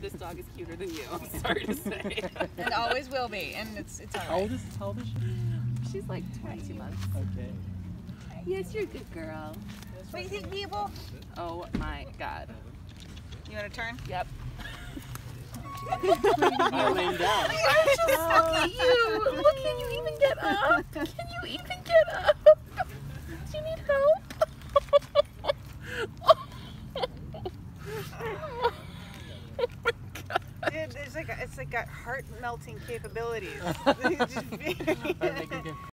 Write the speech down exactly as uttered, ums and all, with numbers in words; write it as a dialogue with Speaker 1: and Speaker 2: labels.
Speaker 1: this dog is cuter than you. I'm sorry to say.
Speaker 2: And always will be, and it's it's all right.
Speaker 3: How old is how old is she?
Speaker 1: She's like twenty-two months.
Speaker 3: Okay.
Speaker 1: Yes, you're a good girl.
Speaker 2: What do you think, people?
Speaker 1: Oh my God.
Speaker 2: You want to turn?
Speaker 1: Yep.
Speaker 3: I laying down.
Speaker 1: I just look at you. Look, can you even get up? Can you even get up? Do you need help?
Speaker 2: Dude, it's like a, it's like got heart melting capabilities.
Speaker 3: Or make it get